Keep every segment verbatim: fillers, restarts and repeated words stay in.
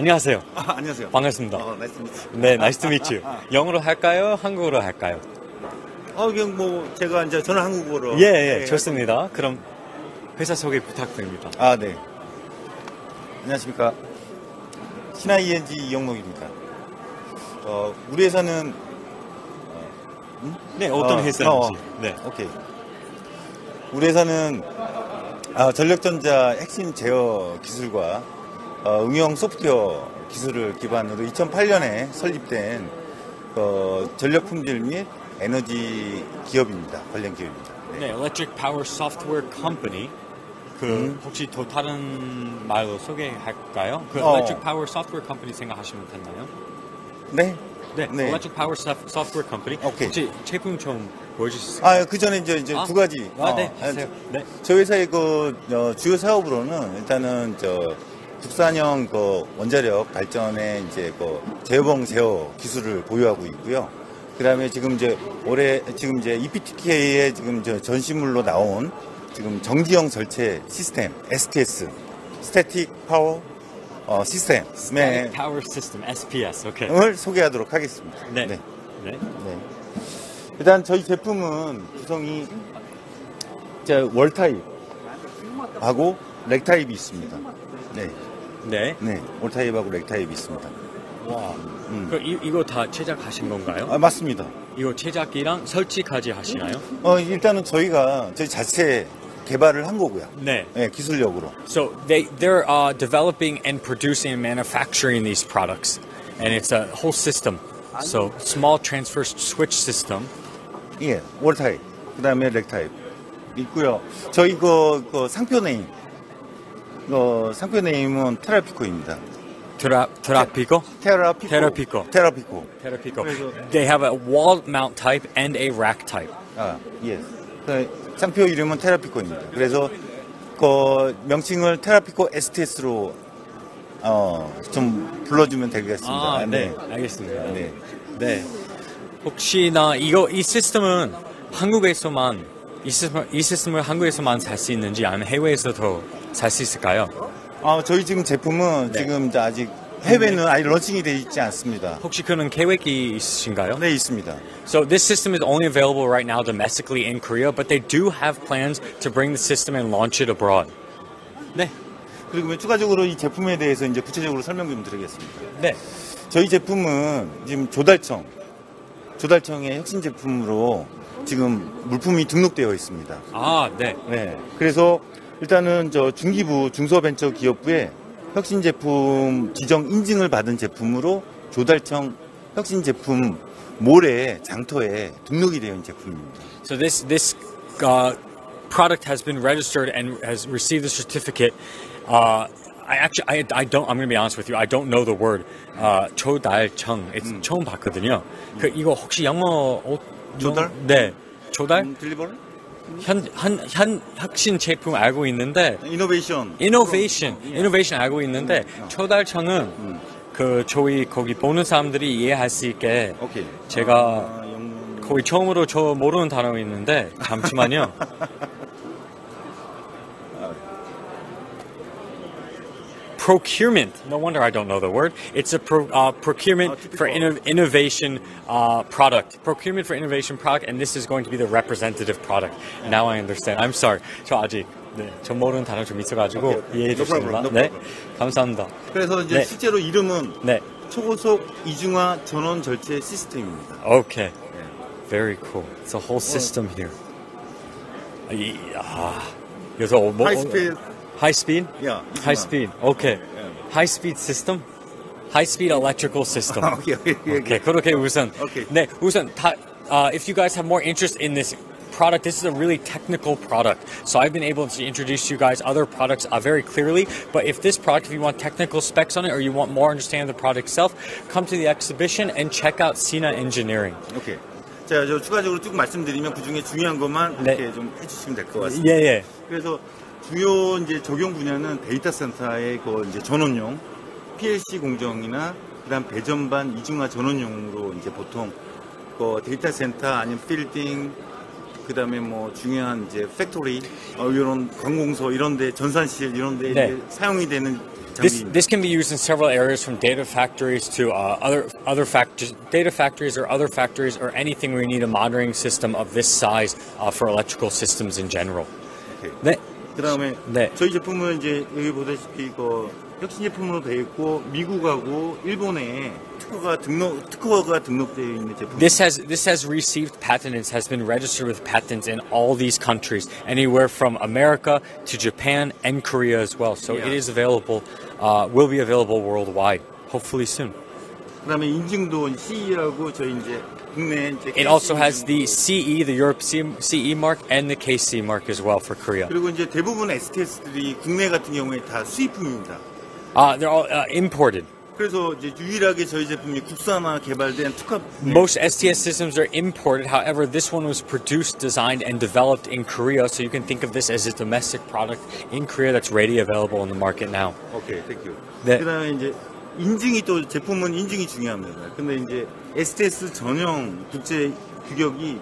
안녕하세요. 아, 안녕하세요. 반갑습니다. 어, 나이스 미츠. 네, nice to meet you. 영어로 할까요? 한국어로 할까요? 어, 그냥 뭐 제가 이제 저는 한국어로. 예, 예, 네, 좋습니다. 그럼 회사 소개 부탁드립니다. 아, 네. 안녕하십니까. 신하이엔지 이영록입니다. 어, 우리 회사는 어, 음? 네, 어떤 어, 회사인지. 어, 네. 오케이. 우리 회사는 아, 전력전자 핵심 제어 기술과 어, 응용 소프트웨어 기술을 기반으로 이천팔 년에 설립된 어, 전력 품질 및 에너지 기업입니다. 관련 기업입니다. 네, 네 Electric Power Software Company. 그 음. 혹시 더 다른 말로 소개할까요? 그 어. Electric Power Software Company 생각하시면 되나요? 네. 네, 네. Electric Power Software Company. 오케이. 혹시 제품 좀 보여주실 수 있을까요? 아, 그 전에 이제, 이제 아. 두 가지. 아, 네, 어, 하세요. 네. 저희 회사의 그 어, 주요 사업으로는 일단은 저 국산형 그 원자력 발전의 이제 그 제어봉 제어 기술을 보유하고 있고요. 그다음에 지금 이제 올해 지금 이제 이피티케이의 지금 저 전시물로 나온 지금 정지형 절체 시스템 에스티에스 스태틱 파워 어, 시스템의 Static Power System (에스 피 에스). 오케이. 을 소개하도록 하겠습니다. 네. 네. 네. 네. 일단 저희 제품은 구성이 월 타입하고 렉 타입이 있습니다. 네, 네. 네, 월 타입하고 렉 타입이 있습니다. 와. 음. 그 이, 이거 다 제작하신 건가요? 아, 맞습니다. 이거 제작이랑 설치까지 하시나요? 어, 일단은 저희가 저희 자체 개발을 한 거고요. 네. 네, 기술력으로. So they they're uh, developing and producing and manufacturing these products, and it's a whole system. So small transfer switch system. 예, 월 타입. 그다음에 렉 타입 있고요. 저희 그, 그 상표 네임, 어, 상표 네임은 테라피코입니다. Tera Terapico. 테라피코. 테라피코. 테라피코. Terapico. 그래서- They have a wall mount type and a rack type. 아, 예. 그 상표 이름은 테라피코입니다. 그래서 그 명칭을 테라피코 에스티에스로 어, 좀 불러주면 되겠습니다. 아, 네. 알겠습니다. 네. 네. 혹시나 이거 이 시스템은 한국에서만 이 시스템 이 시스템을 한국에서만 살 수 있는지 아니면 해외에서도 살 수 있을까요? 아, 저희 지금 제품은 네. 지금 이제 아직 해외는 아직 런칭이 되어 있지 않습니다. 혹시 그런 계획이 있으신가요? 네, 있습니다. So this system is only available right now domestically in Korea, but they do have plans to bring the system and launch it abroad. 네. 그리고 추가적으로 이 제품에 대해서 이제 구체적으로 설명 좀 드리겠습니다. 네. 저희 제품은 지금 조달청, 조달청의 혁신 제품으로 지금 물품이 등록되어 있습니다. 아, 네. 네. 그래서 일단은 저 중기부 중소벤처기업부의 혁신 제품 지정 인증을 받은 제품으로 조달청 혁신 제품 몰에 장터에 등록이 되어 있는 제품입니다. So this this uh, product has been registered and has received the certificate. Uh, I actually I, I don't I'm going to be honest with you. I don't know the word. Uh, 조달청. It's 음. 처음 봤거든요. 그 이거 혹시 영어 어, 조달? 네. 조달? 음, 딜리버리? 현, 현, 현 혁신 제품 알고 있는데 이노베이션. 이노베이션, 예. 이노베이션 알고 있는데 조달청은 음. 그 저희 거기 보는 사람들이 이해할 수 있게 오케이. 제가 아, 영... 거의 처음으로 저 모르는 단어 있는데 잠시만요. Procurement. No wonder I don't know the word. It's a pro, uh, procurement Oh, typical. for inno- innovation uh, product. Procurement for innovation product, and this is going to be the representative product. Now I understand. I'm sorry. 저 아직 네, 저 모르는 단어 좀 있어가지고 Okay, okay. 이해해 No 주십니다. problem, no 네, problem. 감사합니다. 그래서 이제 네. 실제로 이름은 네, 초고속 이중화 전원 절체 시스템입니다. okay, 네. very cool. It's a whole system here. 이, 아, 그래서 어, 뭐, 하이 스피드. high speed, 야, high speed. Okay, 예. high speed system, high speed electrical system. 오케이, 오케이, 오케이. Okay, 그렇게 우선. Okay. 네, 우선 다, uh, if you guys have more interest in this product, this is a really technical product. So I've been able to introduce you guys other products uh, very clearly. But if this product, if you want technical specs on it or you want more understanding of the product itself, come to the exhibition and check out Sina Engineering. 오케이. 자, 저 추가적으로 쭉 말씀드리면 그 중에 중요한 것만 네. 이렇게 좀 해주시면 될 것 같습니다. 예, 예. 그래서 주요 이제 적용 분야는 데이터 센터의 그 이제 전원용 피엘씨 공정이나 그다음 배전반 이중화 전원용으로 이제 보통 그 데이터 센터 아니면 필딩 그다음에 뭐 중요한 이제 팩토리 어, 이런 관공서 이런데 전산실 이런데 네. 이제 사용이 되는 This 장비입니다. this can be used in several areas, from data factories to uh, other other factors, data factories or other factories, or anything where you need a monitoring system of this size uh, for electrical systems in general. 오케이. 네. 그다음에 네. 저희 제품은 이제 여기 보다시피 그 혁신 제품으로 되어 있고 미국하고 일본에 특허가 등록 특허가 등록되어 있는 제품. This has this has received patents, has been registered with patents in all these countries, anywhere from America to Japan and Korea as well. So Yeah. it is available, uh, will be available worldwide, hopefully soon. 그다음에 인증도 씨이하고 저희 이제 국내 이제 It also has 케이씨 the 인증도. C E, the Europe C E mark, and the K C mark as well for Korea. 그리고 이제 대부분 에스티에스들이 국내 같은 경우에 다 수입품입니다. Uh, they're all uh, imported. 그래서 이제 유일하게 저희 제품이 국산화 개발된 특허. Most S T S systems are imported. However, this one was produced, designed, and developed in Korea. So you can think of this as a domestic product in Korea that's ready available in the market now. 오케이, 땡큐. 네. 그다음에 이제 인증이 또 제품은 인증이 중요합니다. 근데 이제 에스티에스 전용 국제 규격이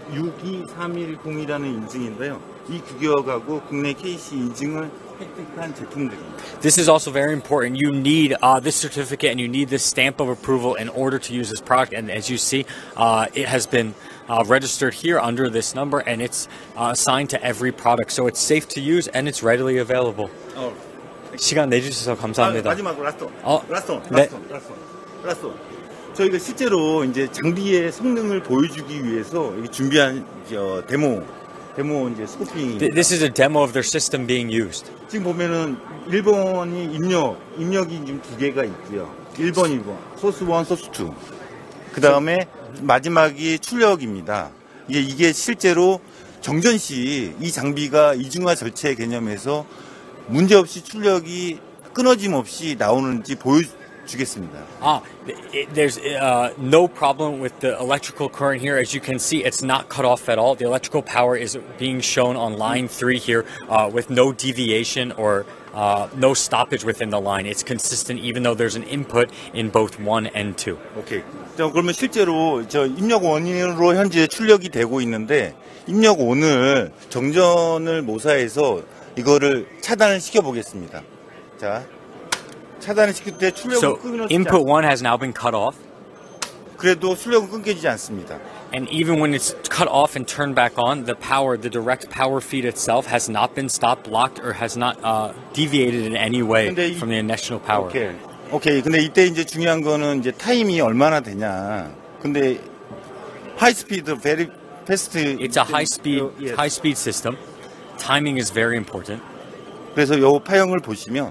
육이삼일공이라는 인증인데요. 이 규격하고 국내 케이씨 인증을 획득한 제품들입니다. This is also very important. You need uh, this certificate and you need this stamp of approval in order to use this product. And as you see, uh, it has been uh, registered here under this number, and it's uh, assigned to every product. So it's safe to use and it's readily available. 어, 시간 내주셔서 아, 감사합니다. 마지막으로 라스트. 어, 라스트. 네. 라스트. 라스트. 라스트. 저희가 실제로 이제 장비의 성능을 보여주기 위해서 여기 준비한 저 데모 데모 이제 스코핑. Th- This is a demo of their system being used. 지금 보면은 일 번이 입력, 입력이 지금 두 개가 있고요. 일 번, 이 번. 소스 일, 소스 이. 그 다음에 마지막이 출력입니다. 이게, 이게 실제로 정전 시 이 장비가 이중화 절체 개념에서 문제없이 출력이 끊어짐 없이 나오는지 보여주겠습니다. Ah, it, there's uh, no problem with the electrical current here. As you can see, it's not cut off at all. The electrical power is being shown on line three here uh, with no deviation or uh, no stoppage within the line. It's consistent even though there's an input in both one and two. 오케이. 자, 그러면 실제로 저 입력 원으로 현재 출력이 되고 있는데 입력 원을 정전을 모사해서 이거를 차단을 시켜 보겠습니다. 자, 차단을 시킬 때 출력은 So 끊어지지 input 않습니다. one has now been cut off. 그래도 출력은 끊겨지지 않습니다. And even when it's cut off and turned back on, the power, the direct power feed itself has not been stopped, blocked, or has not uh, deviated in any way 근데 이- from the initial power. 오케이. 오케이. 근데 이때 이제 중요한 거는 이제 타임이 얼마나 되냐. 근데 하이 스피드, 베리 패스트. It's a high-speed, 예. high-speed system. Timing is very important. 그래서 요 파형을 보시면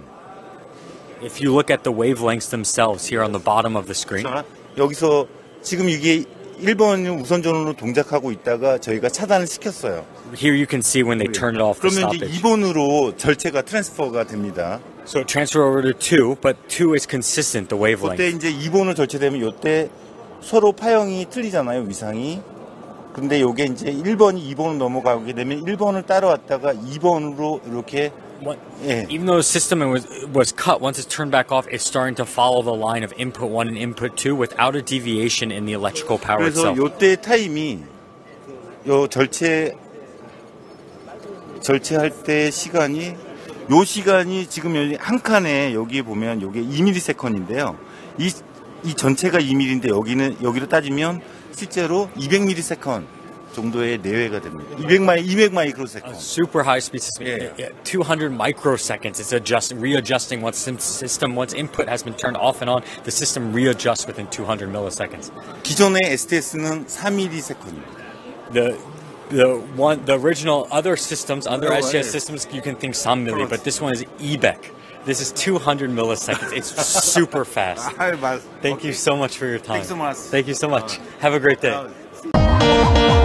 If you look at the wavelengths themselves here on the bottom of the screen, 자, 여기서 지금 이게 일 번 우선전원으로 동작하고 있다가 저희가 차단을 시켰어요. here you can see when they turn it off the 그러면 이제 stoppage. 이 번으로 절체가 트랜스퍼가 됩니다. So it transfer over to two, but two is consistent, the wavelength. 그때 이제 이 번으로 절체되면 요때 서로 파형이 틀리잖아요, 위상이. 근데 요게 이제 일 번이 이 번으로 넘어가게 되면 일 번을 따라왔다가 이 번으로 이렇게 What, 예. even though the system was was cut, once it's turned back off, it's starting to follow the line of input one and input two without a deviation in the electrical power 그래서 itself. 요때 타임이 요 절체 절체할 때 시간이 요 시간이 지금 여기 한 칸에 여기 보면 요게 이 밀리세컨인데요. 이, 이 전체가 이 밀리인데 여기는 여기로 따지면 실제로 이백 밀리세컨 정도의 내외가 됩니다. 이백 마이 이백 마이크로세컨. Super high speed system, Yeah. yeah, two hundred microseconds. It's adjusting, readjusting once the system, once input has been turned off and on, the system readjusts within two hundred milliseconds. 기존의 에스티에스는 사 밀리세컨입니다. The the one, the original other systems, other Oh, S T S yeah. systems, you can think some milli, but this one is E B E C. This is two hundred milliseconds. It's super fast. 아, 맞. Thank you so much for your time. Thanks so much. Thank you so much. Have a great day. 아,